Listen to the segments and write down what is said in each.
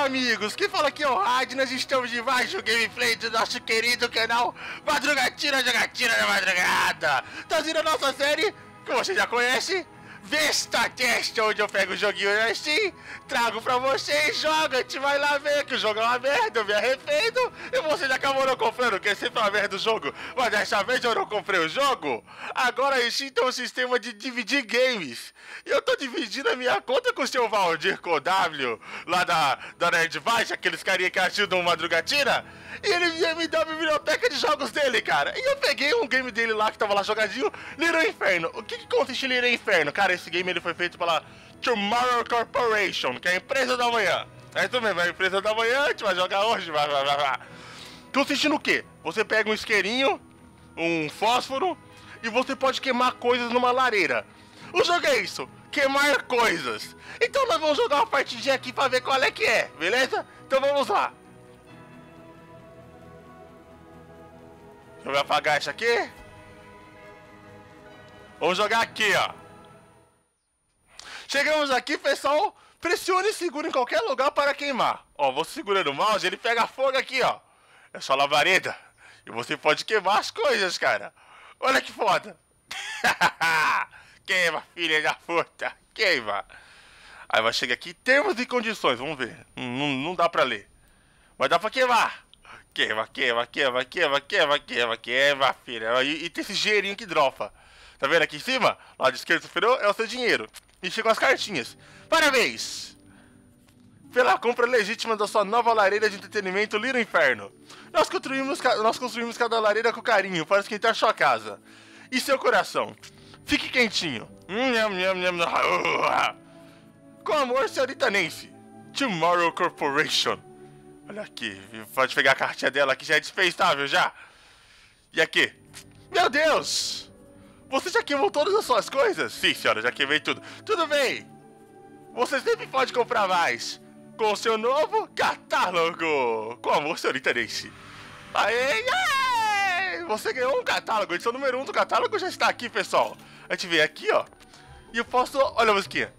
Olá amigos, quem fala aqui é o Rad, nós estamos de mais um gameplay do nosso querido canal Madrugatina Jogatina da Madrugada. Trazendo a nossa série, que você já conhece, VestaCast, onde eu pego o joguinho na Steam, trago pra vocês, joga, a gente vai lá ver que o jogo é uma merda, eu me arrependo, e você já acabou não comprando, que é sempre uma merda o jogo, mas dessa vez eu não comprei o jogo. Agora a Steam tem um sistema de dividir games, e eu tô dividindo a minha conta com o seu Valdir W, lá da Nerd Vice, aqueles carinha que ajudam o Madrugatina, e ele me deu a biblioteca de jogos dele, cara. E eu peguei um game dele lá que tava lá jogadinho, Little Inferno. O que consiste em Little Inferno? Cara, esse game ele foi feito pela Tomorrow Corporation, que é a empresa da manhã. É isso mesmo, é a empresa da manhã, a gente vai jogar hoje, vai. Consiste no quê? Você pega um isqueirinho, um fósforo, e você pode queimar coisas numa lareira. O jogo é isso, queimar coisas. Então nós vamos jogar uma partidinha aqui pra ver qual é que é, beleza? Então vamos lá. Deixa eu apagar isso aqui. Vamos jogar aqui, ó. Chegamos aqui, pessoal. Pressione e segure em qualquer lugar para queimar. Ó, você segurando o mouse, ele pega fogo aqui, ó. É só lavareda. E você pode queimar as coisas, cara. Olha que foda. Queima, filha da puta. Queima. Aí vai chegar aqui, termos e condições. Vamos ver. Não dá pra ler. Mas dá pra queimar. Queima, filha. E tem esse dinheirinho que dropa. Tá vendo aqui em cima? Lado esquerdo superior é o seu dinheiro. E chegam as cartinhas. Parabéns! Pela compra legítima da sua nova lareira de entretenimento Little Inferno. Nós construímos cada lareira com carinho para esquentar sua casa. E seu coração. Fique quentinho. Com amor, senhorita Nancy. Tomorrow Corporation. Olha aqui, pode pegar a cartinha dela que já é dispensável já. E aqui. Meu Deus! Você já queimou todas as suas coisas? Sim, senhora, já queimei tudo. Tudo bem. Você sempre pode comprar mais. Com o seu novo catálogo. Com amor, senhorita Nancy. Aê! Você ganhou um catálogo. A edição número 1 do catálogo já está aqui, pessoal. A gente vem aqui, ó. E eu posso... Olha a musiquinha.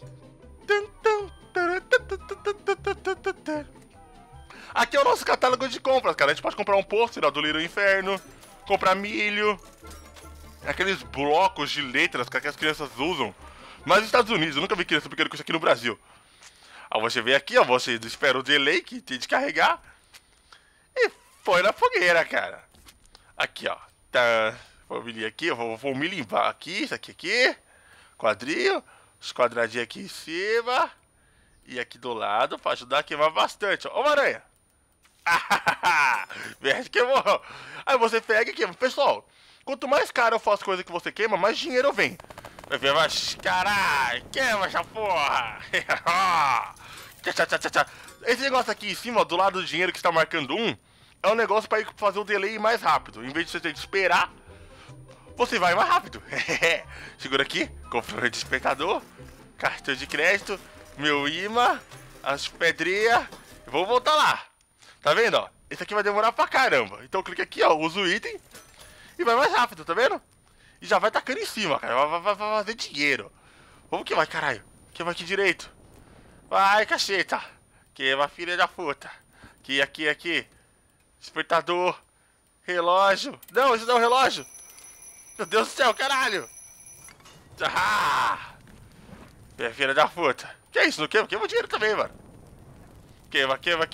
Aqui é o nosso catálogo de compras, cara. A gente pode comprar um pôster do Little Inferno, comprar milho, aqueles blocos de letras que as crianças usam. Mas nos Estados Unidos, eu nunca vi criança pequena com isso aqui no Brasil. Aí você vem aqui, ó, você espera o delay que tem de carregar e põe na fogueira, cara. Aqui, ó. Tá. Vou vir aqui, eu vou me limpar aqui, isso aqui. Quadrinho, os quadradinhos aqui em cima. E aqui do lado, pra ajudar a queimar bastante. Ó, uma aranha. Verde queimou. Aí você pega e queima. Pessoal, quanto mais caro eu faço coisa que você queima, mais dinheiro vem. Vai ver, mas caralho, queima essa porra. Esse negócio aqui em cima, ó, do lado do dinheiro que está marcando é um negócio para ir fazer o delay mais rápido. Em vez de você ter que esperar, você vai mais rápido. Segura aqui, compra o despertador, cartão de crédito, meu imã, as pedrinhas. Vou voltar lá. Tá vendo, ó? Esse aqui vai demorar pra caramba. Então clica aqui, ó, usa o item e vai mais rápido, tá vendo? E já vai tacando em cima, cara. Vai fazer dinheiro. Vamos que vai, caralho. Queima aqui direito. Vai, caceta. Queima, filha da puta. Aqui. Despertador. Relógio. Não, isso não é um relógio. Meu Deus do céu, caralho. Filha da puta. Que é isso? Não queima? Queima o dinheiro também, mano. Queima.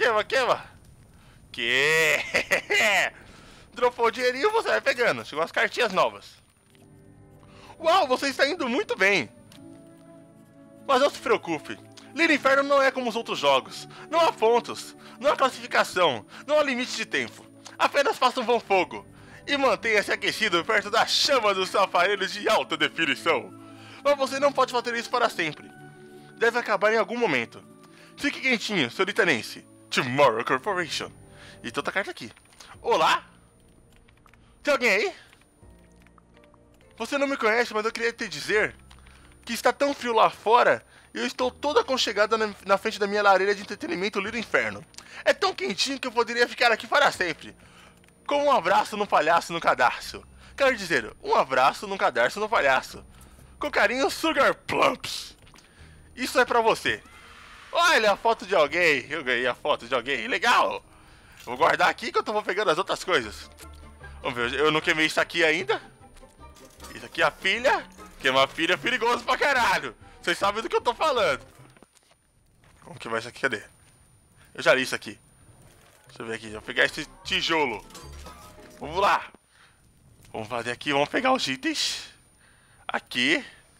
Dropou o dinheirinho, você vai pegando. Chegou as cartinhas novas. Uau, você está indo muito bem. Mas não se preocupe. Little Inferno não é como os outros jogos. Não há pontos, não há classificação, não há limite de tempo. Apenas faça um bom fogo e mantenha-se aquecido perto da chama do seu aparelho de alta definição. Mas você não pode fazer isso para sempre. Deve acabar em algum momento. Fique quentinho, senhorita Nancy. Tomorrow Corporation. E tem outra carta aqui. Olá? Tem alguém aí? Você não me conhece, mas eu queria te dizer que está tão frio lá fora e eu estou toda aconchegada na frente da minha lareira de entretenimento Little Inferno. É tão quentinho que eu poderia ficar aqui para sempre. Com um abraço no palhaço no cadarço. Quero dizer, um abraço no cadarço no palhaço. Com carinho, Sugar Plumps. Isso é pra você. Olha a foto de alguém. Eu ganhei a foto de alguém. Legal. Vou guardar aqui enquanto eu vou pegando as outras coisas. Vamos ver, eu não queimei isso aqui ainda. Isso aqui é a pilha. Queimar pilha é perigoso pra caralho. Vocês sabem do que eu tô falando. Vamos queimar isso aqui, cadê? Eu já li isso aqui. Deixa eu ver aqui, vou pegar esse tijolo. Vamos lá. Vamos fazer aqui, vamos pegar os itens. Aqui.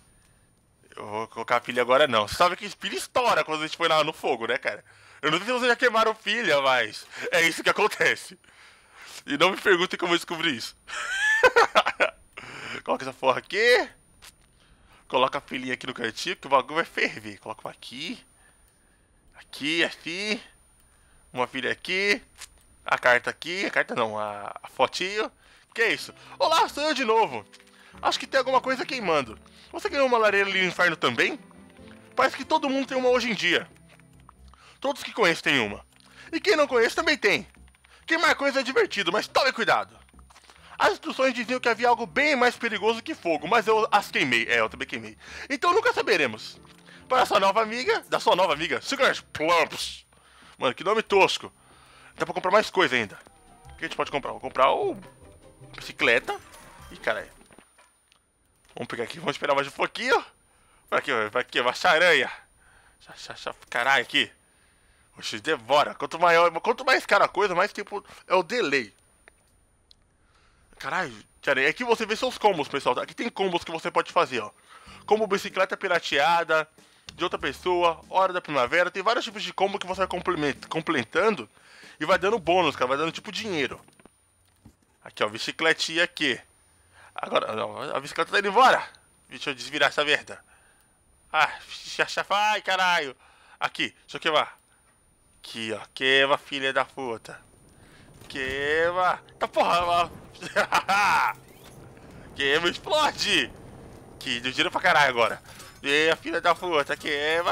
Eu vou colocar a pilha agora não. Você sabe que pilha estoura quando a gente põe lá no fogo, né, cara? Eu não sei se vocês já queimaram pilha, mas é isso que acontece. E não me perguntem como eu descobri isso. Coloca essa porra aqui. Coloca a pilhinha aqui no cantinho, que o bagulho vai ferver. Coloca uma aqui. Aqui, assim. Uma pilha aqui. A carta aqui. A carta não, a fotinho. Que é isso? Olá, sou eu de novo. Acho que tem alguma coisa queimando. Você ganhou uma lareira ali no inferno também? Parece que todo mundo tem uma hoje em dia. Todos que conhecem têm uma. E quem não conhece também tem. Queimar coisa é divertido, mas tome cuidado. As instruções diziam que havia algo bem mais perigoso que fogo, mas eu as queimei. É, eu também queimei. Então nunca saberemos. Para a sua nova amiga, Sugar Plumps. Mano, que nome tosco. Dá pra comprar mais coisa ainda. O que a gente pode comprar? Vou comprar uma bicicleta. Ih, caralho. Vamos pegar aqui, vamos esperar mais um pouquinho. Vai aqui, uma aranha. Caralho, aqui. Oxe, devora. Quanto mais cara a coisa, mais tempo é o delay. Caralho, aqui você vê seus combos, pessoal. Aqui tem combos que você pode fazer, ó. Como bicicleta pirateada, de outra pessoa, hora da primavera. Tem vários tipos de combo que você vai completando e vai dando bônus, cara. Vai dando tipo dinheiro. Aqui, ó, bicicletinha aqui. Agora, não, a bicicleta tá indo embora. Deixa eu desvirar essa merda. Ah, ai, caralho. Aqui, deixa eu queimar. Aqui, ó, queima, filha da puta. Queima. Tá porra, queima, explode. Que deu dinheiro pra caralho agora. Queima, filha da puta. Queima.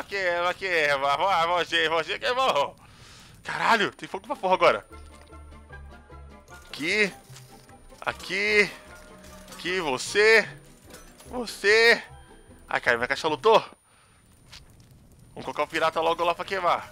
Você queimou. Caralho, tem fogo pra porra agora. Aqui. Aqui, você. Ai, cara, minha caixa lutou. Vamos colocar o pirata logo lá pra queimar.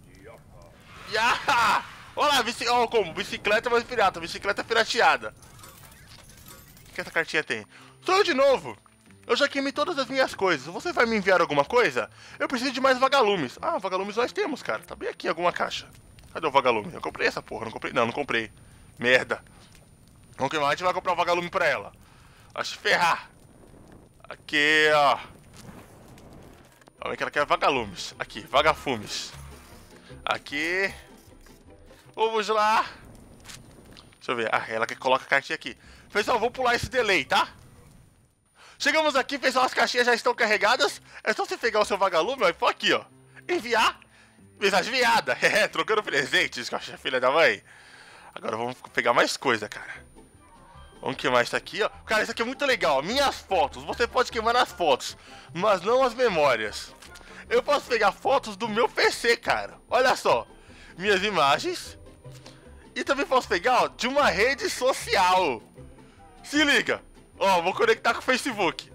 Yaha! Olha lá, como? Bicicleta mais pirata, bicicleta pirateada. O que essa cartinha tem? Sou eu de novo. Eu já queimei todas as minhas coisas. Você vai me enviar alguma coisa? Eu preciso de mais vagalumes. Ah, vagalumes nós temos, cara. Tá bem aqui em alguma caixa. Cadê o vagalume? Eu comprei essa porra, não comprei? Não comprei. Merda. Vamos queimar, a gente vai comprar um vagalume pra ela. Acho ferrar. Aqui, ó. Olha que ela quer vagalumes. Aqui, vagafumes. Aqui. Vamos lá. Deixa eu ver. Ah, ela que coloca a cartinha aqui. Pessoal, vou pular esse delay, tá? Chegamos aqui, pessoal, as caixinhas já estão carregadas. É só você pegar o seu vagalume, ó, e pôr aqui, ó. Enviar. Mensagem enviada. É, trocando presentes com a filha da mãe. Agora vamos pegar mais coisa, cara. Vamos queimar isso aqui, ó. Cara, isso aqui é muito legal. Minhas fotos. Você pode queimar as fotos, mas não as memórias. Eu posso pegar fotos do meu PC, cara. Olha só. Minhas imagens. E também posso pegar, ó, de uma rede social. Se liga. Ó, vou conectar com o Facebook.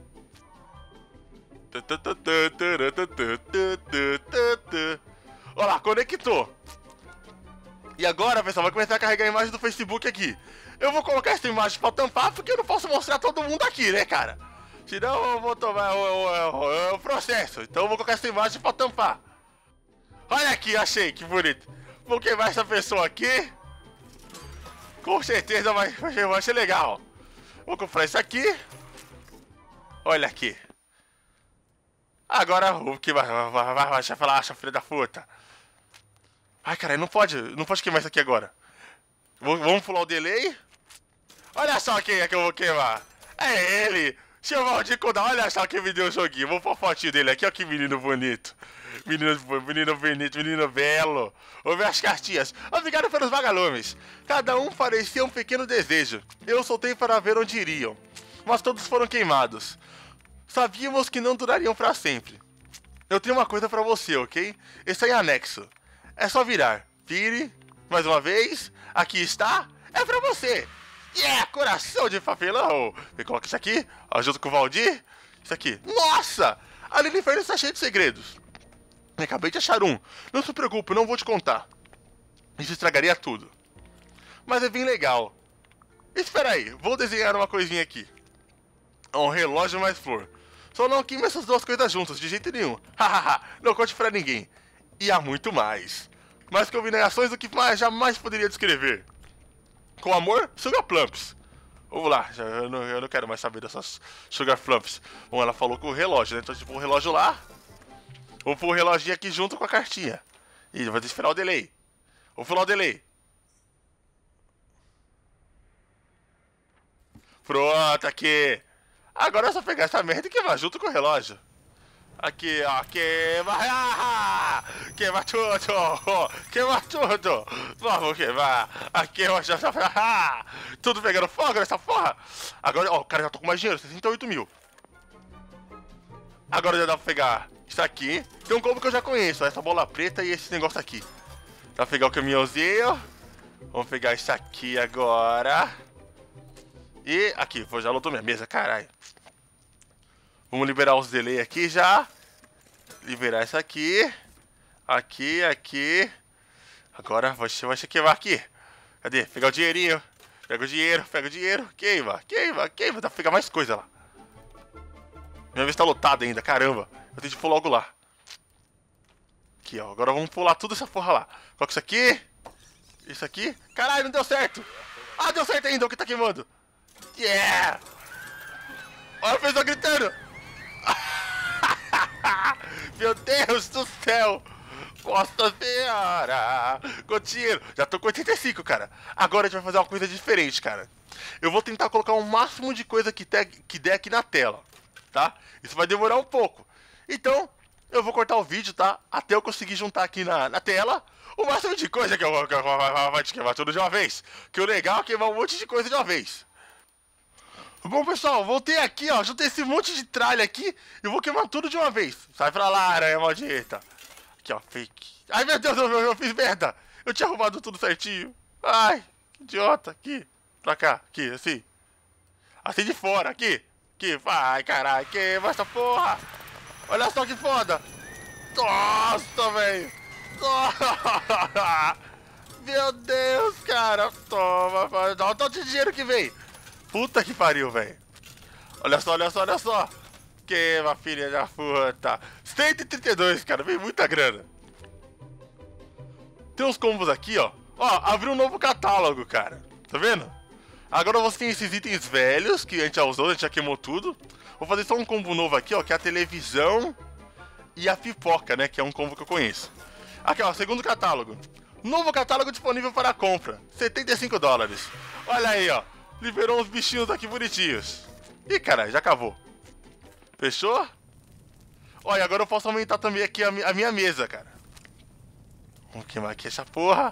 Olha lá, conectou. E agora, pessoal, vai começar a carregar a imagem do Facebook aqui. Eu vou colocar essa imagem pra tampar, porque eu não posso mostrar todo mundo aqui, né, cara? Senão eu vou tomar o processo. Então eu vou colocar essa imagem pra tampar. Olha aqui, achei, que bonito. Vou queimar essa pessoa aqui. Com certeza vai ser legal. Vou comprar isso aqui. Olha aqui. Agora o que vai falar, acha filha da puta. Ai, cara, não pode queimar isso aqui agora. Vamos pular o delay. Olha só quem é que eu vou queimar. É ele. Seu Valdir Kodal, olha só quem me deu o joguinho. Vou pôr a fotinho dele aqui, ó, que menino bonito. Menino bonito, menino belo. Vou ver as cartinhas. Obrigado pelos vagalumes. Cada um parecia um pequeno desejo. Eu soltei para ver onde iriam. Mas todos foram queimados. Sabíamos que não durariam para sempre. Eu tenho uma coisa para você, ok? Esse é em anexo. É só virar. Vire. Mais uma vez. Aqui está. É para você. Yeah, coração de papelão. E coloca isso aqui, ó, junto com o Valdir. Isso aqui. Nossa! Ali no inferno está cheio de segredos. Acabei de achar um. Não se preocupe, não vou te contar. Isso estragaria tudo. Mas é bem legal. Espera aí, vou desenhar uma coisinha aqui. Um relógio mais flor. Só não queime essas duas coisas juntas, de jeito nenhum. Hahaha, não conte pra ninguém. E há muito mais. Mais combinações do que mais jamais poderia descrever. Com amor, Sugar Plumps. Vamos lá, eu não quero mais saber dessas Sugar Plumps. Bom, ela falou com o relógio, né? Então, tipo, o relógio lá. Vou pôr o reloginho aqui junto com a cartinha. E vai esperar o delay. Vou falar o delay. Pronto, aqui. Agora é só pegar essa merda e queimar junto com o relógio. Aqui, ó, queima. Queima tudo. Queima tudo. Vamos queimar. Aqui, ó, já. Tudo pegando fogo nessa porra. Agora, ó, o cara já tô com mais dinheiro, 68 mil. Agora já dá pra pegar isso aqui. Tem um combo que eu já conheço, essa bola preta e esse negócio aqui. Dá pra pegar o caminhãozinho. Vamos pegar isso aqui agora. E aqui, já lotou minha mesa, caralho. Vamos liberar os delay aqui já. Liberar isso aqui. Aqui. Agora vai se queimar aqui. Cadê? Pegar o dinheirinho. Pega o dinheiro. Queima. Dá pra pegar mais coisa lá. Minha vez tá lotada ainda, caramba. Eu tenho que pôr logo lá. Aqui, ó. Agora vamos pular tudo essa porra lá. Coloca isso aqui. Isso aqui. Caralho, não deu certo. Ah, deu certo ainda o que tá queimando. Yeah! Olha a pessoa gritando. Meu Deus do céu. Nossa senhora. Gotinheiro. Já tô com 85, cara. Agora a gente vai fazer uma coisa diferente, cara. Eu vou tentar colocar o máximo de coisa que der aqui na tela. Tá? Isso vai demorar um pouco. Então, eu vou cortar o vídeo, tá? Até eu conseguir juntar aqui na tela o máximo de coisa que eu vou te queimar tudo de uma vez. Que o legal é queimar um monte de coisa de uma vez. Bom, pessoal, voltei aqui, ó. Juntei esse monte de tralha aqui e vou queimar tudo de uma vez. Sai pra lá, aranha maldita. Aqui, ó, fake. Ai, meu Deus, eu fiz merda. Eu tinha arrumado tudo certinho. Ai, que idiota. Aqui, pra cá, aqui, assim. Assim de fora, aqui. Aqui, vai, caralho, queima essa porra. Olha só que foda. Nossa, velho. Meu Deus, cara. Toma, dá um tanto de dinheiro que vem. Puta que pariu, velho. Olha só. Queima, filha da puta. 132, cara. Vem muita grana. Tem uns combos aqui, ó. Ó, abriu um novo catálogo, cara. Tá vendo? Agora você tem esses itens velhos que a gente já usou, a gente já queimou tudo. Vou fazer só um combo novo aqui, ó, que é a televisão e a pipoca, né? Que é um combo que eu conheço. Aqui, ó, segundo catálogo. Novo catálogo disponível para compra. 75 dólares. Olha aí, ó. Liberou uns bichinhos aqui bonitinhos. Ih, caralho, já acabou. Fechou? Olha, agora eu posso aumentar também aqui a minha mesa, cara. Vamos queimar aqui essa porra.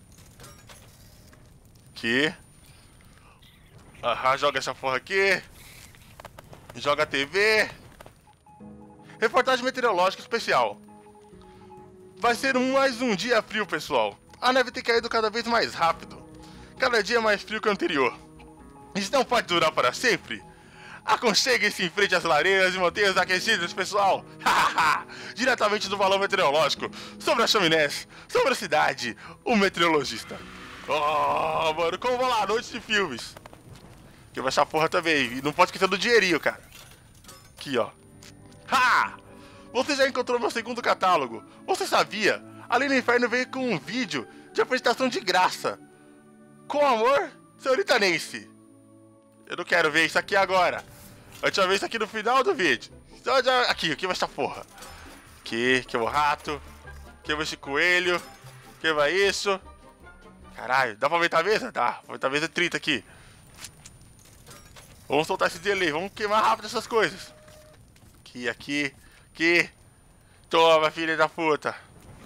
Aqui. Aham, joga essa porra aqui. Joga a TV. Reportagem meteorológica especial. Vai ser mais um dia frio, pessoal. A neve tem caído cada vez mais rápido. Cada dia mais frio que o anterior. Isso não pode durar para sempre. Aconchegue-se em frente às lareiras e mantenha-se aquecidos, pessoal. Diretamente do Balão Meteorológico. Sobre as chaminés. Sobre a cidade. O meteorologista. Oh, mano, como vão lá? Noite de filmes. Que vai essa porra também. E não pode esquecer do dinheirinho, cara. Aqui, ó. Ha! Você já encontrou meu segundo catálogo. Você sabia? Além do Inferno veio com um vídeo de apresentação de graça. Com amor, senhorita Nancy. Eu não quero ver isso aqui agora. A gente vai ver isso aqui no final do vídeo. Aqui vai essa porra. Aqui vai o rato. Aqui vai esse coelho. Aqui vai isso. Caralho, dá pra aumentar a mesa? Dá, aumentar a mesa 30 aqui. Vamos soltar esse delay, vamos queimar rápido essas coisas. Aqui. Toma, filha da puta.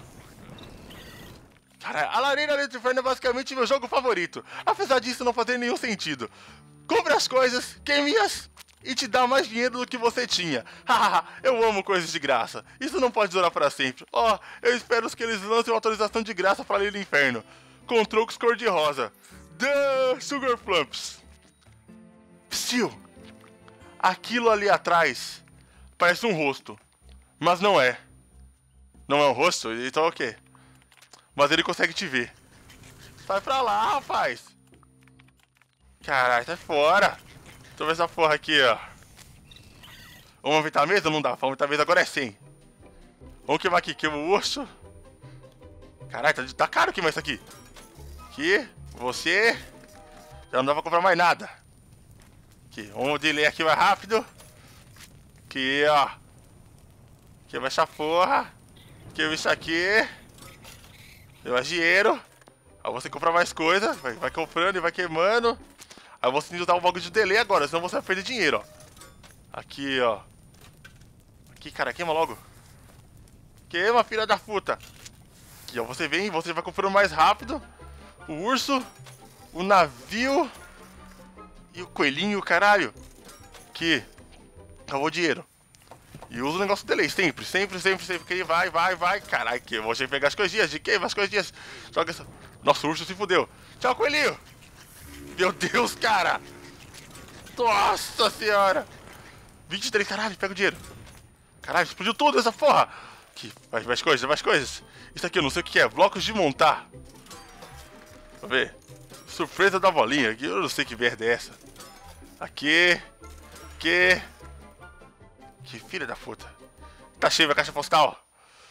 Caralho, a lareira do Inferno é basicamente meu jogo favorito. Apesar disso não fazer nenhum sentido. Compre as coisas, queime-as e te dá mais dinheiro do que você tinha. Hahaha, eu amo coisas de graça. Isso não pode durar para sempre. Ó, eu espero que eles lancem uma atualização de graça para a Ilha do Inferno. Com truques cor-de-rosa. The Sugar Plumps. Psiu. Aquilo ali atrás parece um rosto. Mas não é. Não é um rosto? Então é o quê? Mas ele consegue te ver. Sai pra lá, rapaz. Caralho, sai fora. Deixa eu ver essa porra aqui, ó. Vamos aumentar a mesa? Não dá. Vamos aumentar a mesa agora é 100. Vamos queimar aqui. Queima o urso. Caralho, tá caro queimar isso aqui. Aqui. Você. Já não dá pra comprar mais nada. Aqui. Vamos delay aqui mais rápido. Aqui, ó. Queima essa porra. Queima isso aqui. Tem mais dinheiro. Aí você compra mais coisa. Vai comprando e vai queimando. Aí você tem que usar um bagulho de delay agora. Senão você vai perder dinheiro, ó. Aqui, ó. Aqui, cara. Queima logo. Queima, filha da puta. Aqui, ó. Você vem e você vai comprando mais rápido. O urso. O navio. E o coelhinho, caralho. Aqui. Acabou o dinheiro. E usa o negócio do delay. Sempre. Que vai. Caralho, que eu vou pegar as coisinhas. De queima as coisinhas. Joga essa. Nossa, o urso se fudeu. Tchau, coelhinho. Meu Deus, cara. Nossa senhora. 23, caralho, pega o dinheiro. Caralho, explodiu tudo essa porra. Aqui, mais coisas. Isso aqui eu não sei o que é, blocos de montar. Vamos ver. Surpresa da bolinha, aqui eu não sei que merda é essa. Aqui. Que filha da puta. Tá cheio a caixa postal.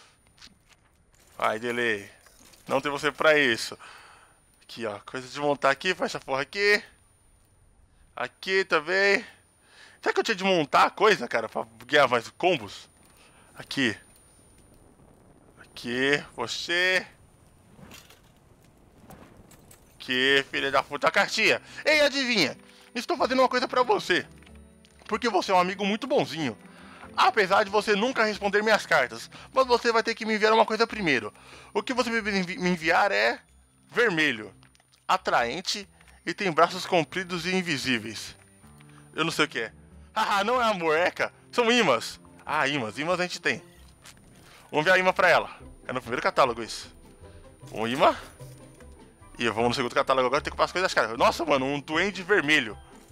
Vai, delay. Não tem você pra isso. Aqui, ó, coisa de montar aqui, faz essa porra aqui. Aqui também. Será que eu tinha de montar a coisa, cara, pra ganhar mais combos? Aqui. Aqui, você. Aqui, filha da puta, a cartinha. Ei, adivinha? Estou fazendo uma coisa pra você. Porque você é um amigo muito bonzinho. Apesar de você nunca responder minhas cartas. Mas você vai ter que me enviar uma coisa primeiro. O que você me enviar é... vermelho. Atraente. E tem braços compridos e invisíveis. Eu não sei o que é. Haha, não é amor, Eca. São imãs. Ah, imãs. Imãs a gente tem. Vamos enviar imã pra ela. É no primeiro catálogo isso. Um imã. E vamos no segundo catálogo agora. Tem que comprar as coisas caras. Nossa, mano. Um duende vermelho.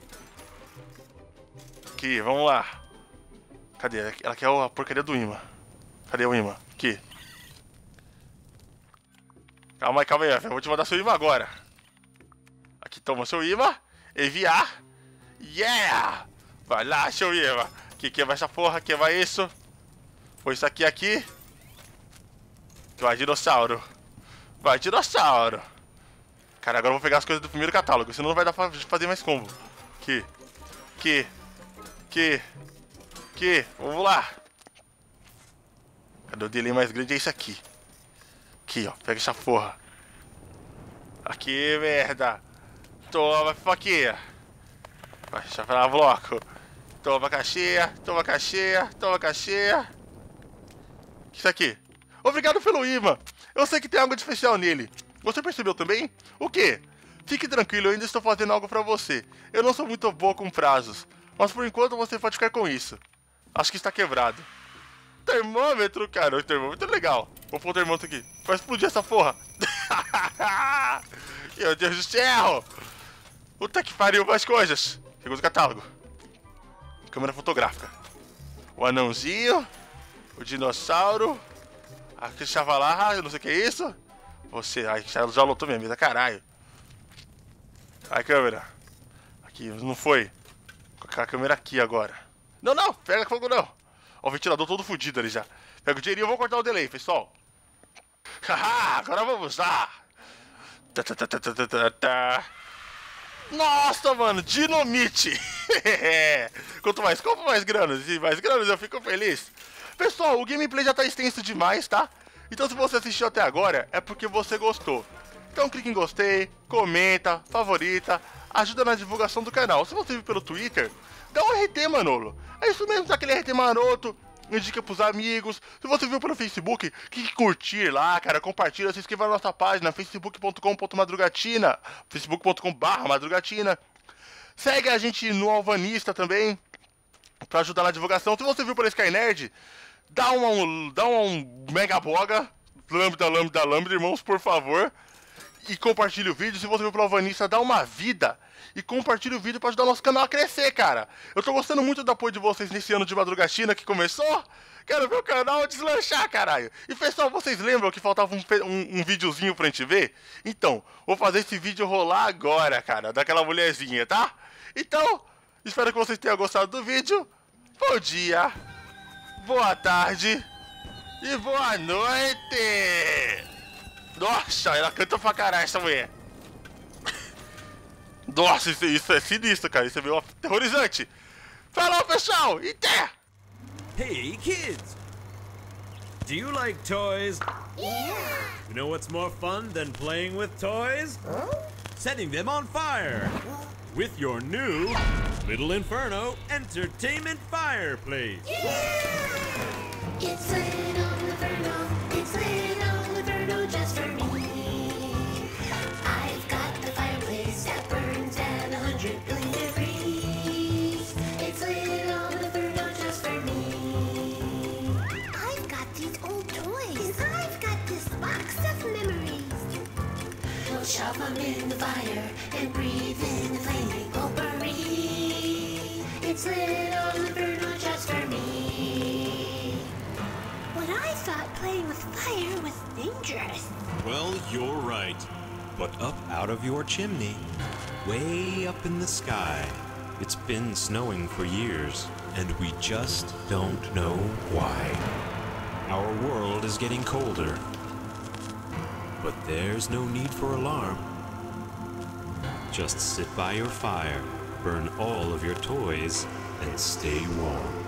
Aqui, vamos lá. Cadê? Ela quer a porcaria do imã. Cadê o imã? Aqui. Calma aí, eu vou te mandar seu imã agora. Aqui, toma seu imã. Enviar. Yeah! Vai lá, seu imã. Aqui, queima essa porra, queima isso. Põe isso aqui. Vai, dinossauro. Cara, agora eu vou pegar as coisas do primeiro catálogo. Senão não vai dar pra fazer mais combo. Aqui. Vamos lá. Cadê o delay mais grande? É isso aqui. Aqui, ó. Pega essa porra. Aqui, merda. Toma, pipoquinha. Vai, deixa eu falar bloco. Toma caixinha. Isso aqui. Obrigado pelo imã. Eu sei que tem algo de especial nele. Você percebeu também? O quê? Fique tranquilo, eu ainda estou fazendo algo pra você. Eu não sou muito boa com prazos. Mas por enquanto você pode ficar com isso. Acho que está quebrado. Termômetro, cara. O termômetro é legal. Vou pôr o termômetro aqui. Vai explodir essa porra. Meu Deus do céu. Puta que pariu, mais coisas. Segundo catálogo. Câmera fotográfica. O anãozinho. O dinossauro. Aquele chavalarra, eu não sei o que é isso. Você, ai, já lotou minha mesa, caralho. Ai, câmera. Aqui, não foi. Vou colocar a câmera aqui agora. Não, pega fogo não. Ó, o ventilador todo fudido ali já. Pega o dinheirinho, eu vou cortar o delay, pessoal. Haha, agora vamos lá. Nossa, mano, dinamite. Quanto mais compro, mais granas. E mais granas eu fico feliz. Pessoal, o gameplay já tá extenso demais, tá? Então se você assistiu até agora, é porque você gostou. Então clique em gostei, comenta, favorita, ajuda na divulgação do canal. Se você viu pelo Twitter, dá um RT, Manolo. É isso mesmo, dá aquele RT maroto, indica pros amigos. Se você viu pelo Facebook, clique em curtir lá, cara, compartilha, se inscreva na nossa página, facebook.com.madrugatina, facebook.com/madrugatina. Segue a gente no Alvanista também, pra ajudar na divulgação. Se você viu pelo Skynerd, dá um mega boga, lambda, irmãos, por favor. e compartilhe o vídeo. Se você viu pela Vanessa, dá uma vida e compartilhe o vídeo para ajudar o nosso canal a crescer, cara. Eu tô gostando muito do apoio de vocês nesse ano de Madrugatina que começou. Quero ver o canal deslanchar, caralho. E pessoal, vocês lembram que faltava um videozinho pra gente ver? Então, vou fazer esse vídeo rolar agora, cara, daquela mulherzinha, tá? Então, espero que vocês tenham gostado do vídeo. Bom dia, boa tarde e boa noite. Nossa, ela canta pra caralho, essa mulher. Nossa, isso é sinistro, cara. Isso é meio aterrorizante. Falou, pessoal, e até! Hey, kids! Do you like toys? Yeah! You know what's more fun than playing with toys? Setting them on fire! With your new Little Inferno Entertainment Fireplace! It's Little Inferno, it's Little Inferno just for me. I've got the fireplace that burns at 100 billion degrees. It's Little Inferno just for me. I've got these old toys. And I've got this box of memories. We'll shove them in the fire and breathe in the flaming potpourri. It's Little Inferno just for me. But I thought playing with fire was dangerous. Well, you're right. But up out of your chimney, way up in the sky, it's been snowing for years, and we just don't know why. Our world is getting colder. But there's no need for alarm. Just sit by your fire, burn all of your toys, and stay warm.